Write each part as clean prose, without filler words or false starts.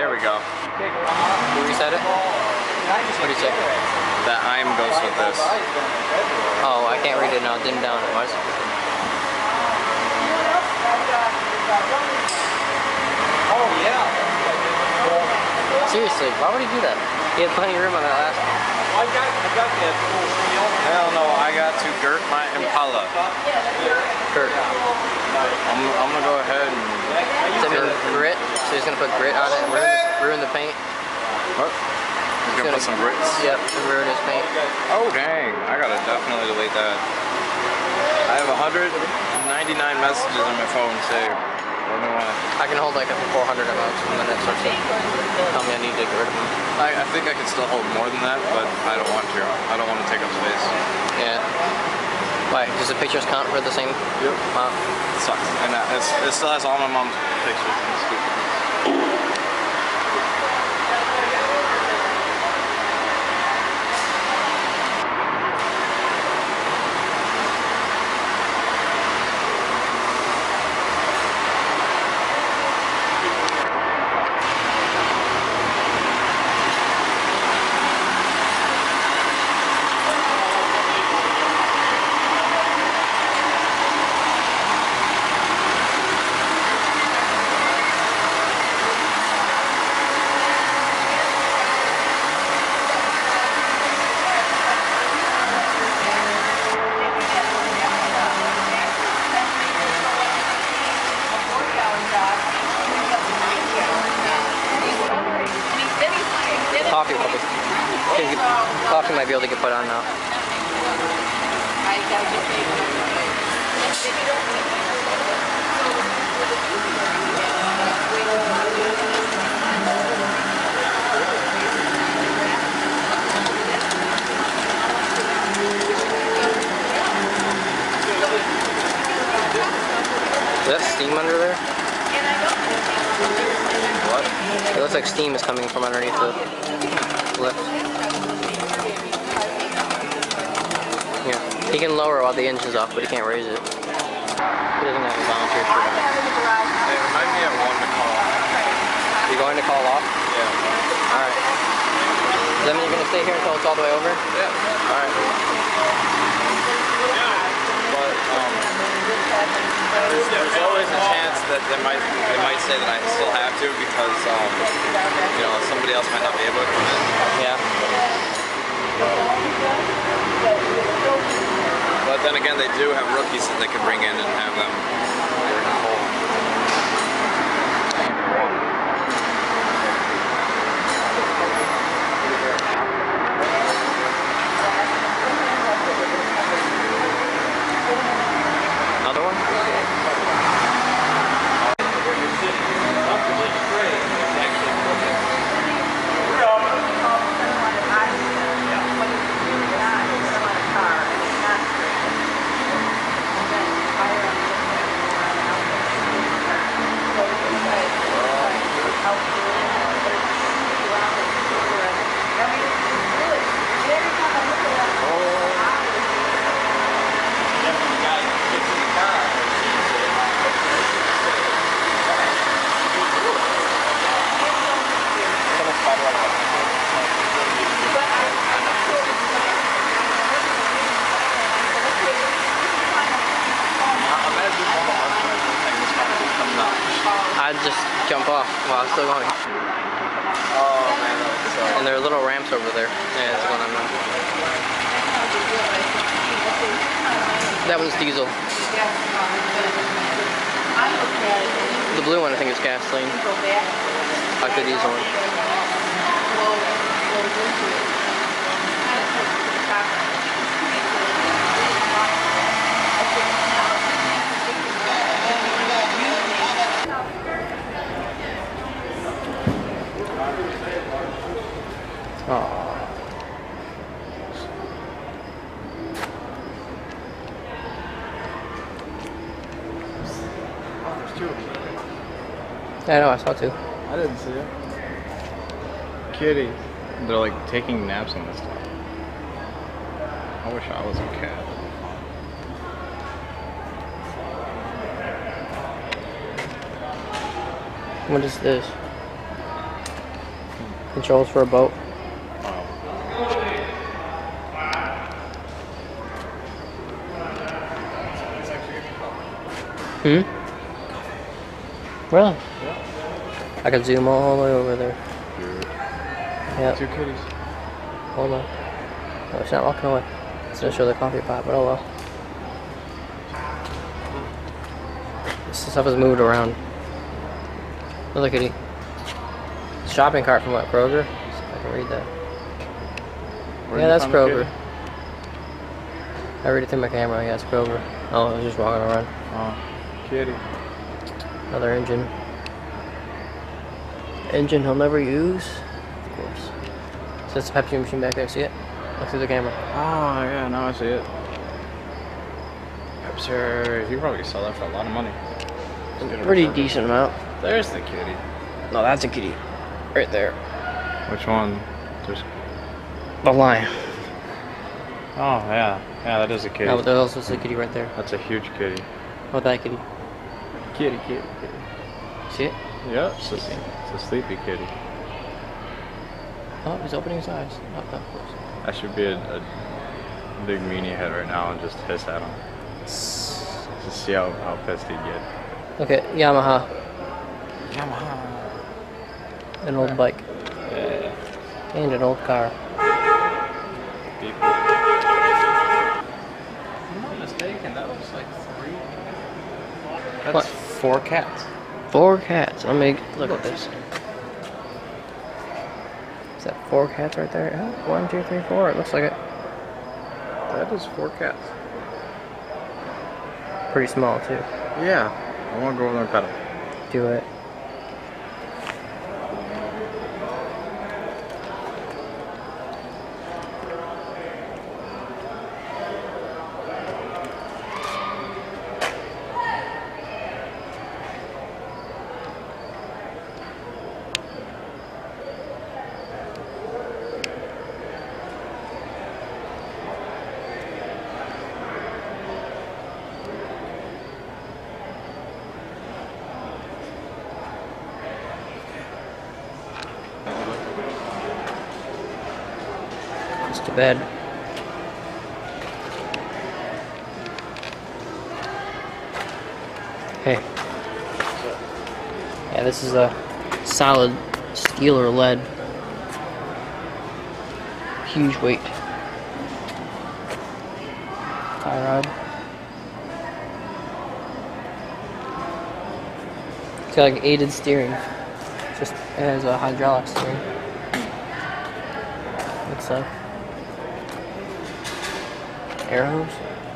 Here we go. You reset it? What do you say? That I'm goes with this. Oh, I can't read it now. Dim down. Why is it? Oh yeah. Seriously, why would he do that? He had plenty of room on that last one. I got that full seal. Hell no, I got to girt my Impala. Kurt. I'm gonna go ahead and... Does that mean grit? So he's gonna put grit on it and ruin the paint? What? He's gonna put some grits? Yep, and ruin his paint. Oh dang, I gotta definitely delete that. I have 199 messages on my phone saved. I can hold like up to 400 of those and then it starts to tell me I need to get rid of them. I think I can still hold more than that, but I don't want to. I don't want to take up space. Yeah. Why? Does the pictures count for the same? Yep. Wow. It sucks. And it still has all my mom's pictures and stupid. Coffee will be. Coffee might be able to get put on now. Is that steam under there? What? It looks like steam is coming from underneath the lift. Yeah, he can lower while the engine's off, but he can't raise it. He doesn't have a volunteer shirt on. They remind me of one to call. You going to call off? Yeah. Alright. Does that mean you're going to stay here until it's all the way over? Yeah. Alright. But, there's always a chance that they might say that I still have to because, you know, somebody else might not be able to come in. Yeah. But then again, they do have rookies that they can bring in and have them work full. Another one? I'd just jump off while it's still going. Oh man, that sucks. And there are little ramps over there. Yeah, it's going on now. That one's diesel. The blue one I think is gasoline. Like the diesel one. Oh. There's two of them. Yeah, I know, I saw two. I didn't see it. Kitty. They're like taking naps on this stuff. I wish I was a cat. What is this? Controls for a boat. Hmm? Really? Yeah. I could zoom all the way over there. Yeah. 2 kitties. Hold on. Oh, it's not walking away. It's gonna show the coffee pot, but oh well. This stuff is moved around. Another kitty. Shopping cart from what, Kroger? See if I can read that. Yeah, that's Kroger. I read it through my camera. Yeah, it's Kroger. Oh, I was just walking around. Oh, kitty. Another engine. Engine he'll never use. Of course. So that's the Pepsi machine back there. See it? Look through the camera. Oh, yeah, now I see it. Pepsi. You probably sell that for a lot of money. Pretty decent amount. There's the kitty. No, that's a kitty. Right there. Which one? There's... The lion. Oh, yeah. Yeah, that is a kitty. No, but there's also a kitty right there. That's a huge kitty. What that kitty? Kitty. See it? Yep, it's a sleepy kitty. Oh, he's opening his eyes. Not that close. That should be a big meanie head right now and just hiss at him. Just see how pissed he'd get. Okay, Yamaha. Yamaha. An old bike. Yeah. And an old car. If I'm not mistaken, that looks like 3. That's What? 4 cats. 4 cats. Let me look at this. Is that 4 cats right there? Oh, 1, 2, 3, 4. It looks like it. That is 4 cats. Pretty small too. Yeah. I want to go over there and pet him. Do it. It's to bed. Hey. Yeah, this is a solid steel or lead. Huge weight. Tie rod. It's got like aided steering. Just it has a hydraulic steering. Looks like air hose.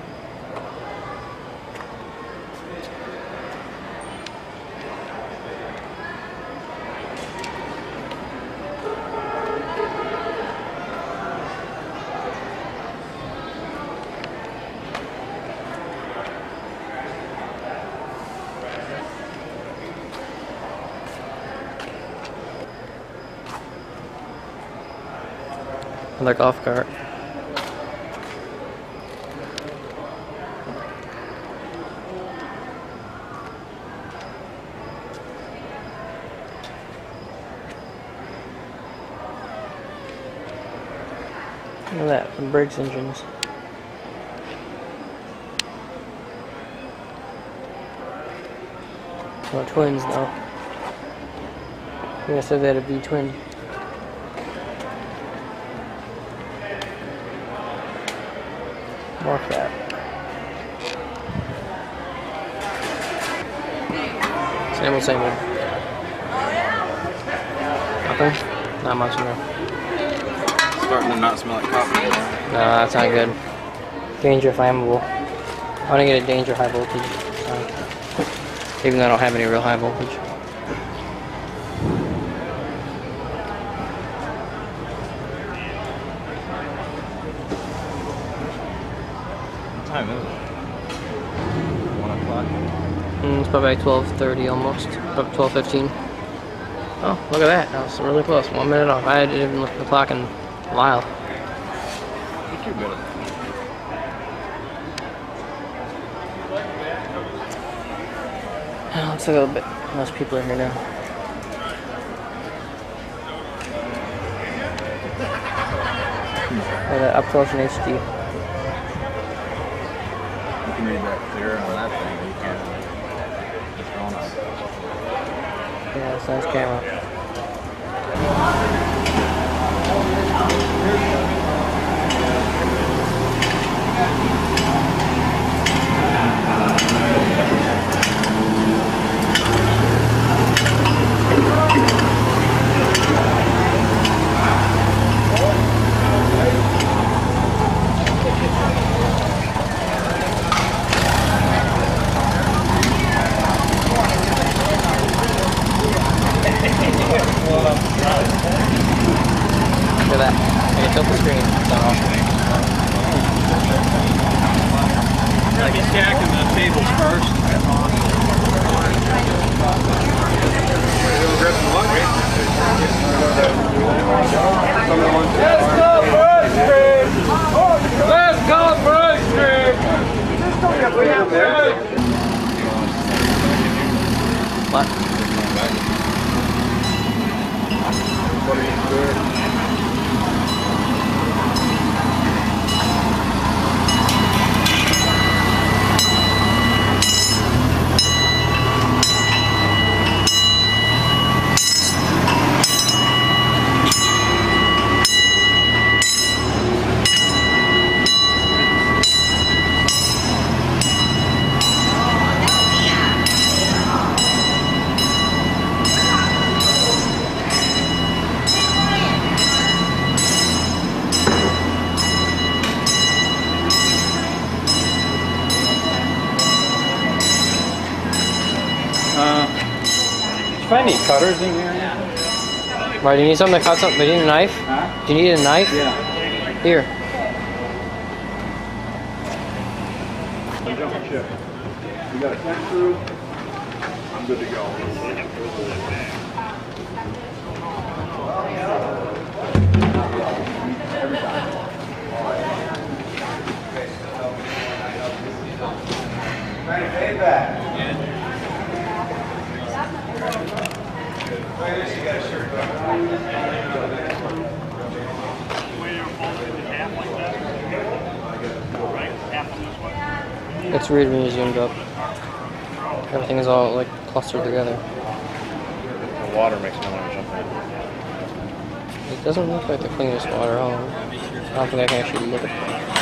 Another golf cart. Look at that, the Briggs engines. Oh, twins though. I think I said they had a V-twin. More cat. Same old, same old. Nothing? Not much in there. Starting to not smell like coffee. No, that's not good. Danger flammable. I want to get a danger high voltage. Even though I don't have any real high voltage. What time is it? 1 o'clock? It's probably like 12:30 almost. About 12:15. Oh, look at that. That was really close. 1 minute off. I didn't even look at the clock in a while. You're too good at that. Looks like a little bit less people are here now. that up close in HD. You can read that clear on that thing, but you can't. It's on us. Yeah, it's a nice camera. Look at that. I can tilt the screen. It's not off. Gotta be stacking the tables first. Let's go Bruce Street! Let's go Bruce Street! What? What are you doing? Did you find any cutters in here? Right, do you need something to cut something? Do you need a knife? Huh? Do you need a knife? Yeah. Here. You got a tank through? I'm good to go. It's weird when you zoomed up. Everything is all like clustered together. The water makes me want to jump in. It doesn't look like the cleanest water. I don't think I can actually look at it.